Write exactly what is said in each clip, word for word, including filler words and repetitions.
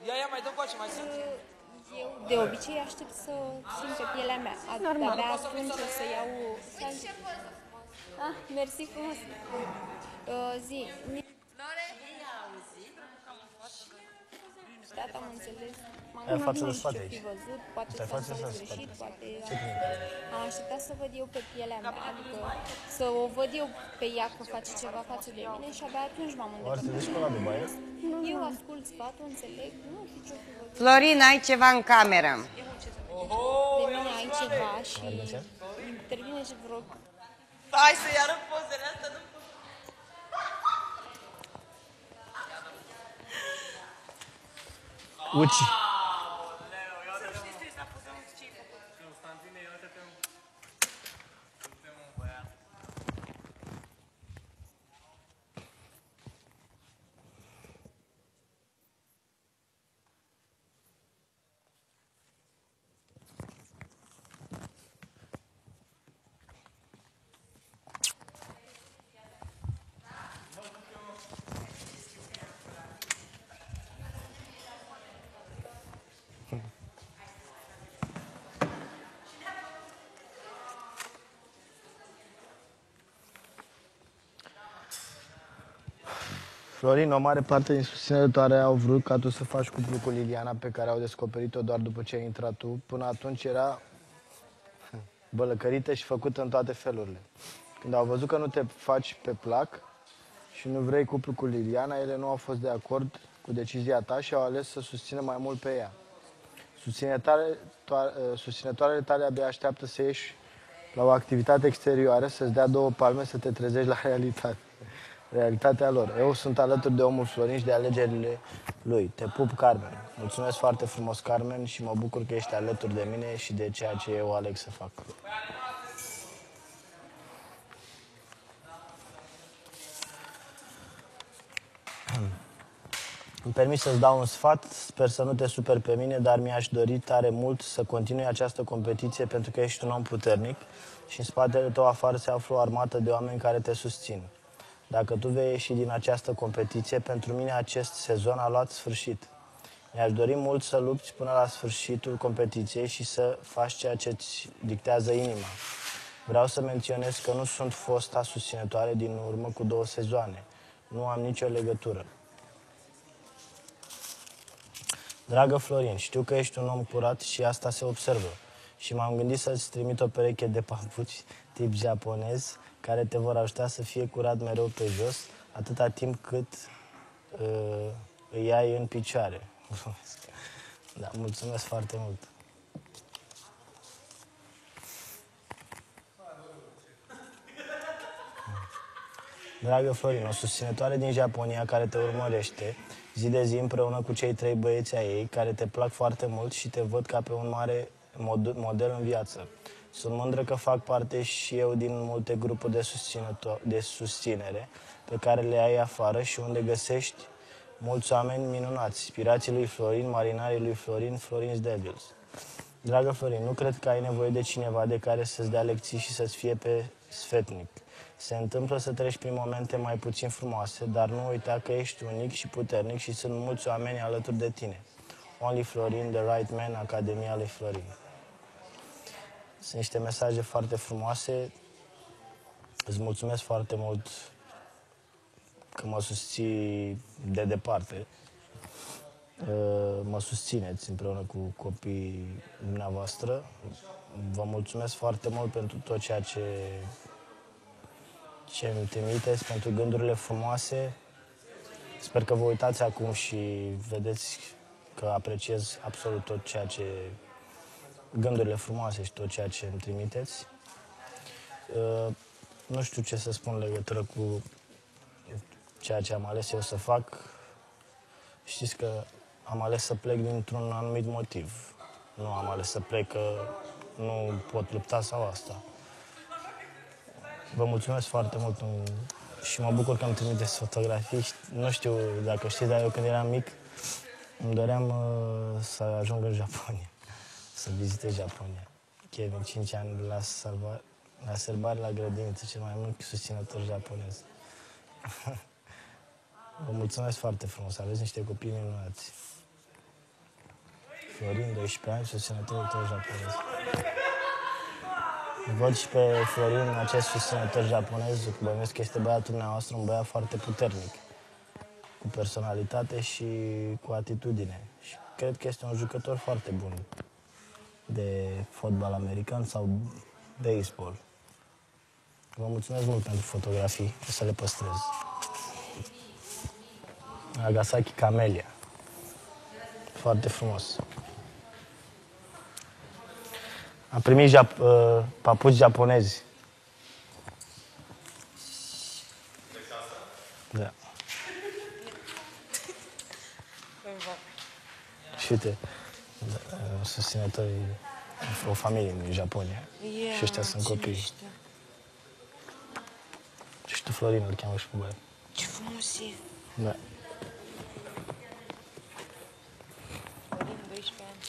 Ia, ia, mai dă coace, mai sunt. Eu de obicei aștept să simt pe pielea mea. Abia atunci o să iau... Ah, mersi frumos. Uh, zi, tata am înțeles. M-am gândit, nu știu ce fi văzut, poate s-a înțeles greșit, poate... Am așteptat să văd eu pe pielea mea, adică să o văd eu pe ea că face ceva față de mine și abia atunci m-am îndepărtat. Eu ascult sfatul, înțeleg, nu știu ce fi văzut. Florin, ai ceva în cameră. De mine ai ceva și intervine și vreo... Hai să-i arăt pozele astea, nu pot. Uci. Florin, o mare parte din susținătoare au vrut ca tu să faci cuplu cu Liliana, pe care au descoperit-o doar după ce ai intrat tu. Până atunci era bălăcărită și făcută în toate felurile. Când au văzut că nu te faci pe plac și nu vrei cuplu cu Liliana, ele nu au fost de acord cu decizia ta și au ales să susțină mai mult pe ea. Susținătoarele tale abia așteaptă să ieși la o activitate exterioară, să-ți dea două palme, să te trezești la realitate. Realitatea lor. Eu sunt alături de omul Florin și de alegerile lui. Te pup, Carmen. Mulțumesc foarte frumos, Carmen, și mă bucur că ești alături de mine și de ceea ce eu aleg să fac. Îmi permis să-ți dau un sfat, sper să nu te superi pe mine, dar mi-aș dori tare mult să continui această competiție pentru că ești un om puternic și în spatele tău afară se află o armată de oameni care te susțin. Dacă tu vei ieși din această competiție, pentru mine acest sezon a luat sfârșit. Mi-aș dori mult să lupți până la sfârșitul competiției și să faci ceea ce îți dictează inima. Vreau să menționez că nu sunt fosta susținătoare din urmă cu două sezoane. Nu am nicio legătură. Dragă Florin, știu că ești un om curat și asta se observă. Și m-am gândit să-ți trimit o pereche de papuci tip japonez care te vor ajuta să fie curat mereu pe jos, atâta timp cât uh, îi ai în picioare. Da, mulțumesc foarte mult. Dragă Florin, o susținătoare din Japonia care te urmărește zi de zi împreună cu cei trei băieți ai ei care te plac foarte mult și te văd ca pe un mare mod model în viață. Sunt mândră că fac parte și eu din multe grupuri de, de susținere pe care le ai afară și unde găsești mulți oameni minunați, inspirații lui Florin, marinarii lui Florin, Florin's Devils. Dragă Florin, nu cred că ai nevoie de cineva de care să-ți dea lecții și să-ți fie pe sfetnic. Se întâmplă să treci prin momente mai puțin frumoase, dar nu uita că ești unic și puternic și sunt mulți oameni alături de tine. Only Florin, The Right Man, Academia lui Florin. Sunt niște mesaje foarte frumoase. Îți mulțumesc foarte mult că mă susții de departe. Mă susțineți împreună cu copiii dumneavoastră. Vă mulțumesc foarte mult pentru tot ceea ce, ce îmi trimiteți, pentru gândurile frumoase. Sper că vă uitați acum și vedeți că apreciez absolut tot ceea ce... gândurile frumoase și tot ceea ce îmi trimiteți. Nu știu ce să spun în legătură cu ceea ce am ales eu să fac. Știți că am ales să plec dintr-un anumit motiv. Nu am ales să plec că nu pot lupta sau asta. Vă mulțumesc foarte mult și mă bucur că îmi trimiteți fotografii. Nu știu dacă știți, dar eu când eram mic îmi doream uh, să ajung în Japonia, să vizitez Japonia. Kevin, cinci ani la, salva, la sărbare la grădiniță, cel mai mult susținător japonez. Vă mulțumesc foarte frumos, aveți niște copii minunați. Florin, doisprezece ani, susținătorul tău japonez. Văd și pe Florin, acest susținător japonez, bănuiesc că este băiatul dumneavoastră, un băiat foarte puternic, cu personalitate și cu atitudine. Și cred că este un jucător foarte bun de fotbal american sau baseball. Vă mulțumesc mult pentru fotografii, o să le păstrez. Nagasaki Camellia. Foarte frumos. Am primit jap- uh, papuci japonezi. Da. Și uite, uh, susținătorii, o familie din Japonia. Ia, Și ăștia sunt ce copii. mișto. Și tu, Florin, îl cheamă și pe băiat. Ce frumos e. Da. Florin, doisprezece ani.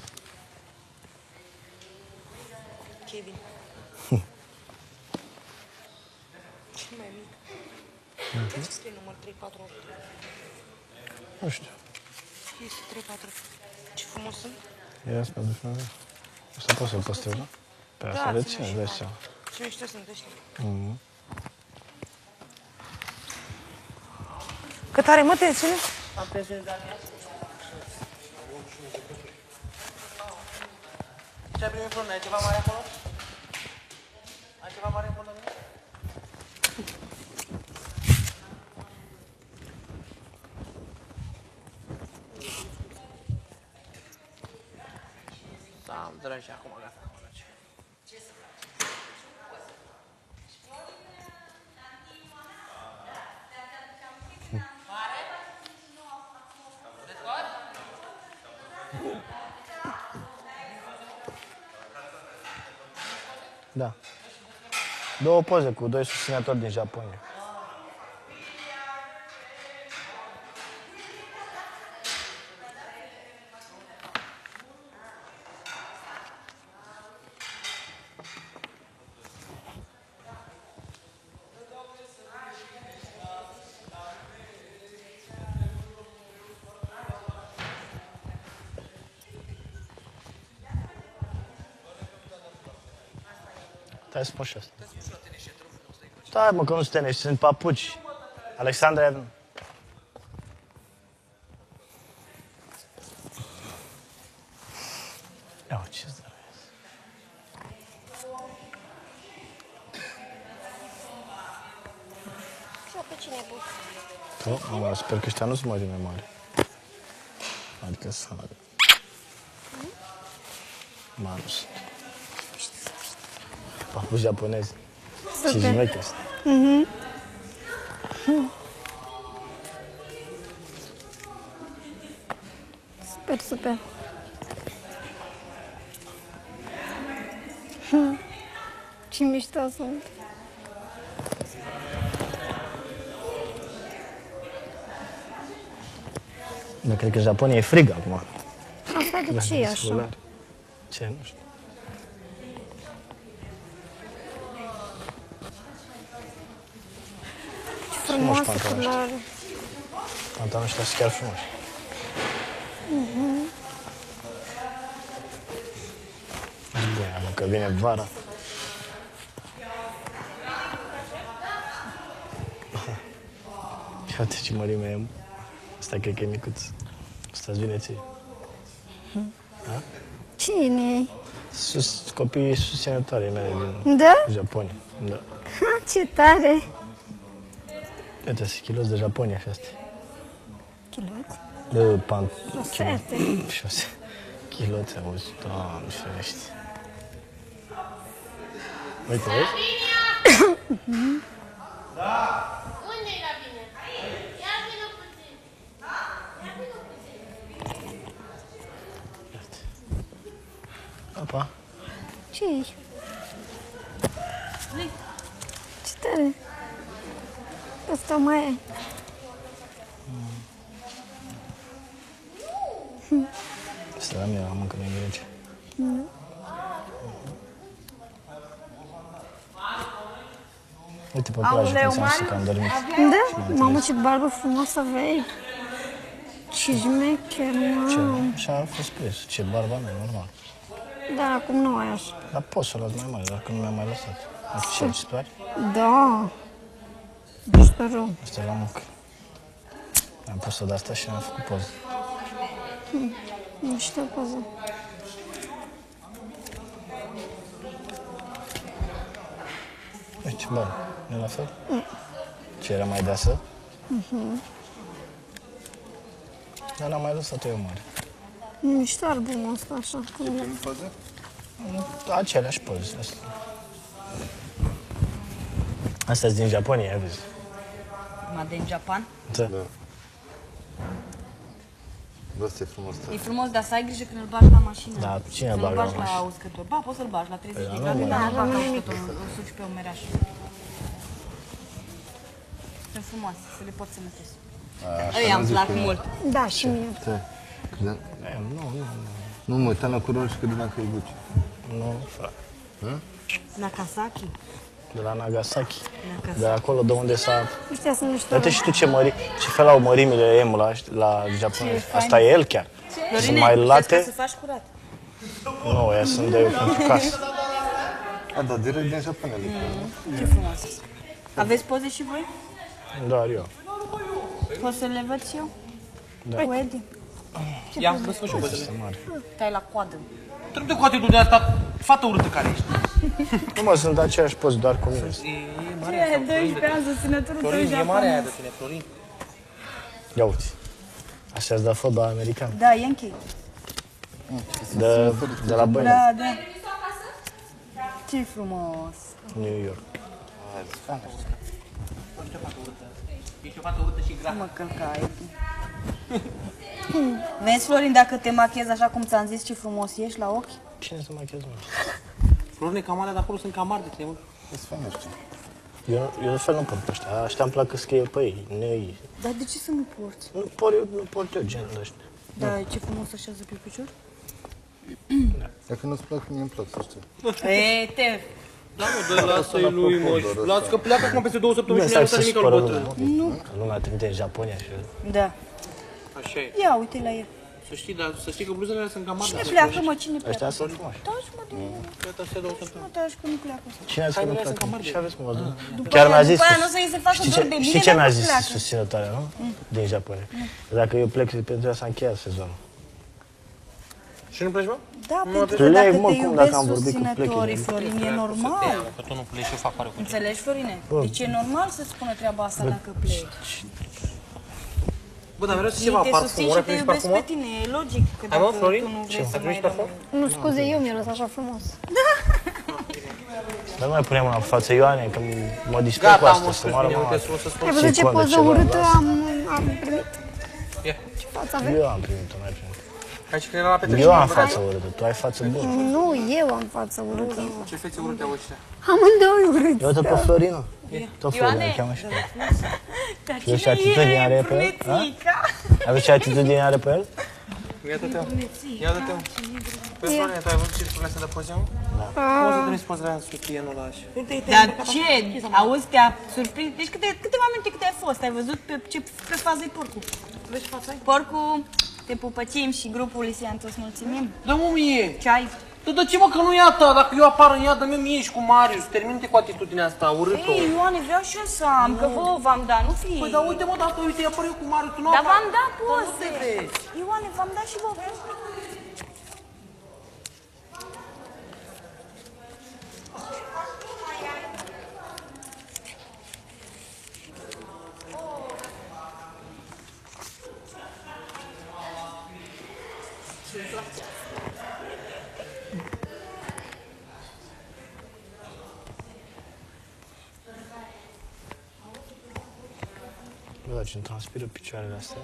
Kevin. Cel mai mic. De ce scrie număr trei patru opt? Nu știu. Este trei patru. Ce frumos sunt. Ia să pentru Florin. Asta poți să-l păstrezi, nu? Pe asta le ține, îți dai seama. Ce mișto sunt ăștia. Mhm. Cât are, mă, tensiune? Am tensiune de ani. Ce ai primit până? Ai ceva mare acolo? Ai ceva mare în fondul meu? Da, am dragi acum, gata. Da. Două poze cu doi susținători din Japonia. Stai să spun și asta. Stai, mă, că nu sunt tenești, sunt papuci. Alexandra... Ia, ce-ți dărăiesc. Și pe cine e bun? Tu? Mă, sper că ăștia nu sunt mai mari. Adică să... Mă, nu sunt. Papuci japonezi. Și jmeche sunt. Mhm. Super, super. Hm. Ce mișto sunt. Dar cred că în Japonia e frig acum. Asta de ce e așa? Ce? Nu știu. Frumoasă pantaloni culoare. Pantaloni ăștia sunt chiar frumoși. Mhm. Bine, mă, că vine vara. Ia uite ce mărime e. Asta cred că e micuț. Asta-ți vine ție. Da? Cine e? Sus, copiii susținătoare mele din Da? Japonia. Da. Ha, ce tare! Uite, sunt chiloți de Japonia și astea. Chiloți? De pant... Șosete. Șose. Chiloți, auzi, Doamne, ferește. Uite, vezi? Unde e la bine? Ia vină puțin. Ia vină puțin. Apa. Ce e? Ce tare! Asta mai e. Asta la mine, la mâncă nu-i grece. Nu. Uite pe plajă cum ți-am zis că am dormit. Da? Mamă, ce barbă frumoasă aveai! Ce șmecher, Ce? mamă. Și a fost prins. Ce barba mea, normal. Dar acum nu ai așa. Dar pot să o las mai mare, dacă nu mi-a mai lăsat. Ce, ce pare? Da. Asta rău. Asta e la mucă. Am pus-o de asta și am făcut poză. Nu știu poză. Deci, bă, nu e la fel? Ce era mai deasă? Dar n-am mai lăsat-o eu mare. Mișto albumul ăsta așa. Cum e. Poze? Aceleași poze. Astea. Astea sunt din Japonia, ai văzut? Ma din Japan. Da. Da. Bă, asta e frumos. E frumos, dar să ai grijă când îl bagi la mașină. Da, cine Să nu bagă la bagi la mașină? uscător. Ba, poți să-l bagi la treizeci de Păi, grade, nu, dar mă, nu bagi la uscător, îl suci pe umeraș. Sunt frumoase, să le poți să notezi. Ăia îmi plac mult. Da, și mie. Credeam... E, Nu, nu, nu. Nu, mă uitam la culoare și credeam că e Gucci. Nu, frate. Nakasaki. De la Nagasaki. Nagasaki. De acolo de unde s-a... Ăștia sunt mișto. Uite și tu ce mări, ce fel au mărimile M la, la Japonia. Asta e el chiar. Sunt mai Florine, late. să faci curat. Nu, ea sunt de pentru casă. A, da, direct din Japonia. Ce frumoase. Aveți poze și voi? Doar eu. Poți să le văd și eu? Da. Cu Edi? Ia, vă spun și eu pozele. Stai la coadă. Trebuie cu atitudinea asta, fată urâtă care ești. Nu mă, sunt aceeași poze, doar cu mine. E, e mare asta, doisprezece ani, susținătorul tău Florin, e mare aia de tine, Florin. Ia uite. Așa de fotbal american. Da, Yankee. De, de la Băine, Da, da. Ce frumos. New York. Ești o fată urâtă și grea. Mă călca, Edi. Vezi, Florin, dacă te machiezi așa cum ți-am zis, ce frumos ești la ochi? Cine se machează, mă? Florin, cam alea de acolo sunt cam mari de tine, mă. Îți fain ăștia. Eu, eu de fel nu port pe ăștia. Ăștia îmi plac că scrie pe ei. Nei. Dar de ce să nu porți? Nu port eu, nu port eu genul de ăștia. Da, ce frumos așează pe picior. Dacă nu-ți plac, mie îmi plac, să știi. E, te... Da, mă, dă, lasă-i lui, mă. Lasă că pleacă acum peste două săptămâni și Bine, nu stai i-a să lăsat nimic al supără bătrân. lumea. Nu. Că lumea trimite în Japonia și... Da. Așa e. Ia, uite la el. Să știi, dar să știi că bluzele alea sunt cam mari. Cine pleacă, mă? Cine pleacă? Ăștia sunt frumoși. Taci, mă, de mine. Cred că astea două săptămâni. Mă, taci că nu pleacă. Cine a zis că nu Hainele sunt cam pleacă? mari de- Ce aveți, mă, vă Chiar mi-a zis... După aia nu o să îi se facă Știi dor ce, de mine, știi ce dar mi-a nu zis pleacă. susținătoarea, nu? Din Japonia. Dacă eu plec pentru ea s-a încheiat sezonul. Și nu pleci, mă? Da, Mă, pentru că plec, dacă mă, te cum, iubesc dacă am vorbit că plec, susținătorii, eu- Florin, e normal. Că tu nu pleci, eu fac pare cu tine. Înțelegi, Florine? Deci e normal să-ți spună treaba asta dacă pleci. Bă, dar vreau să Ei ceva te parfum. susțin Ori și te ai primit iubesc parfumul? pe tine, e logic că Hai, mă, dacă Florin? tu nu vrei Ce? să Ai mai primit parfum? rămâi. Nu, scuze, eu mi-a lăsat așa frumos. Dar nu mai punem mâna pe față Ioane, că mă distrug cu Gata, asta, mă, să spune moară bine, mama. uite, să spun. Ai văzut ce Secundă, poză ceva, urâtă lasă. am, am primit? Ia. Ce față avem? Eu am primit-o, n-ai primit. Hai și când era la petrecere. Eu am față urâtă, tu ai față bună. Nu, eu am față urâtă. Ce fețe urâte au ăștia? Amândoi urâți. Eu tot pe Florina. Tot Florina, îl cheamă și pe el. Și vezi ce atitudine are pe el? A? Aveți ce atitudine are pe el? Ia dă-te-o. Ia dă-te-o. Păi, Florine, tu ai văzut circurile astea de poze, mă? Da. Cum o să trimiți pozele aia în sutienul ăla așa? Dar ce? Auzi, te-a surprins? Deci câte, câteva minute cât ai fost? Ai văzut pe ce pe fază e porcul? Vezi fața ai? Porcul, te pupăcim și grupul Lisian îți mulțumim. Dă-mă mie! Ce ai? Tu de ce, mă, că nu e a ta? Dacă eu apar în ea, dă-mi mie și cu Marius. Termine-te cu atitudinea asta urâtă. Ei, Ioane, vreau și eu să am, că vouă v-am dat, nu fi. Păi, dar uite, mă, dacă uite, apar eu cu Marius, tu nu Dar apar. v-am dat Dar nu te poze. vezi. Ioane, v-am dat și vouă. Bă, dar ce-mi transpiră picioarele astea.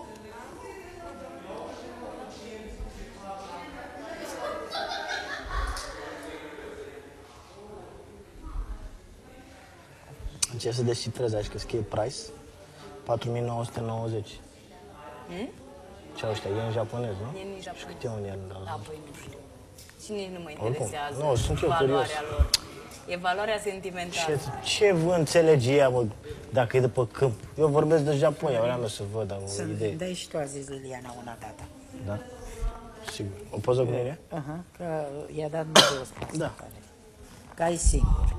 Încerc să descifrez aici, că scrie price patru mii nouă sute nouăzeci. Hmm? Ce au ăștia? E în japonez, nu? E în Și japonez. câte uni e în Da, băi, nu știu. Și nici nu mă Oricum, interesează nu, sunt eu valoarea curios. lor. E valoarea sentimentală. Ce, ce vă înțelege ea, mă, dacă e de pe câmp? Eu vorbesc de Japonia, vreau să văd, am o idee. Dai și tu a zis Liliana una dată. Da? Sigur. O poză cu mine? Aha, că i-a dat Dumnezeu spațiu. Da. Că ai singur.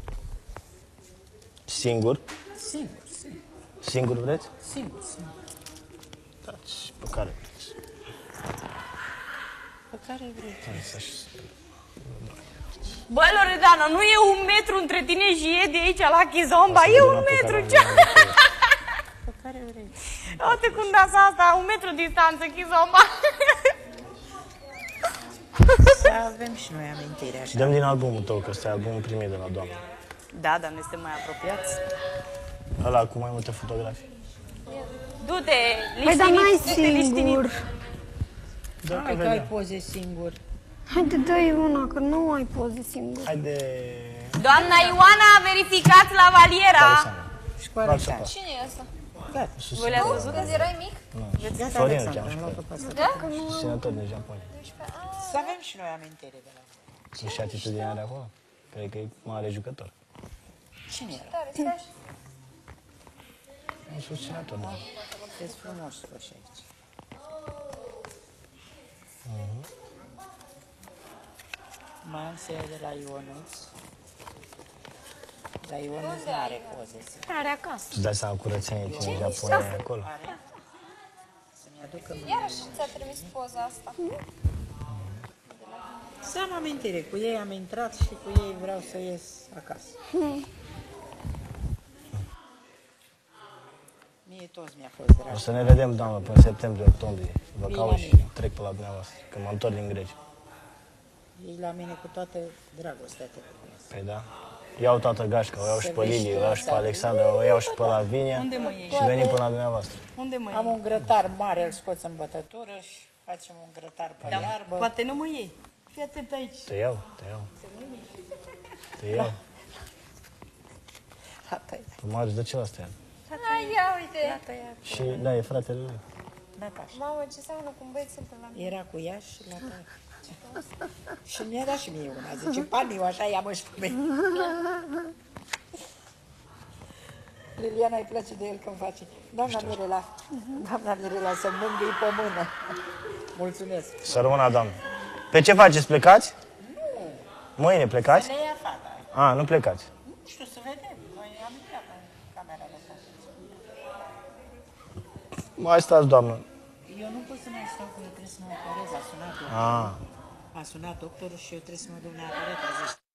Singur? Singur, singur. Singur vreți? Singur, singur. Dați, pe care vreți. Pe care vrei. Hai să și... Bă, Loredana, nu e un metru între tine și e de aici la Chizomba, e un metru, ce? Pe care vrei. Uite cum dansa asta, un metru distanță, Chizomba. Să avem și noi amintiri așa. Dăm din albumul tău, că ăsta e albumul primit de la doamna. Da, dar noi suntem mai apropiați. Ăla cu mai multe fotografii. Du-te, Păi, dar n-ai liștinit, singur. Da, Hai că ai poze singur. Haide, dă-i una, că nu ai poze singur. Haide... Doamna Ioana, verificați la valiera. Alexandru. Și cu Alexandru. Cine e ăsta? Gata. Voi le-ați văzut? Când erai mic? Gata, Florin îl Alexandru, cheamă și am pe luat-o el. pe asta. Da? Susținător din Japonia. Să avem și noi amintiri de la voi. Și atitudinea de acolo. Cred că e mare jucător. Cine era? Tare, stai așa. Un susținător, da. Ești frumos și aici. Mansia de la Ionuț. La Ionuț nu are poze. sigur. Are acasă. Tu dai seama curățenie cine în Japonia e acolo? Să-mi aduc aminte. Iarăși ți-a trimis poza asta. Să am amintire. Cu ei am intrat și cu ei vreau să ies acasă. Mie toți mi-a fost drag. O să ne vedem, doamnă, până septembrie, octombrie. Vă Bine, caut și bine. trec pe la dumneavoastră, că mă întorc din Grecia. Ei la mine cu toată dragostea te cunosc. Păi da. Iau toată gașca, o iau și Se pe vezi Lili, o tu iau și pe asta. Alexandra, o iau și pe Lavinia Unde mă iei? și venim până la dumneavoastră. Unde mă Am iei? un grătar mare, îl scoți în bătătură și facem un grătar pe Da, iarbă. poate nu mă iei. Fii atent aici. Te iau, te iau. Te iau. La tăiat. Pe Marius, de ce l-ați tăiat? Hai, ia uite. La tăiat. Și, da, e fratele lui. Natașa. Mamă, ce seamănă cu un băiețel pe la mine. Era cu ea și la tăiat. Și mi-a dat și mie una. Zice, Paniu, așa ia-mă și pe mine. Liliana îi place de el când face. Doamna Mirela, doamna Mirela, să mângâi pe mână. Mulțumesc. Să rămână, doamnă. Pe ce faceți? Plecați? Nu. Mâine plecați? Ne ia fata. A, nu plecați. Nu știu, să vedem. Noi am intrat în camera de fată. Mai stați, doamnă. Eu nu pot să mai stau, că eu trebuie să mă operez. A sunat doctorul. A, A sunat doctorul și eu trebuie să mă duc neapărat. A zis,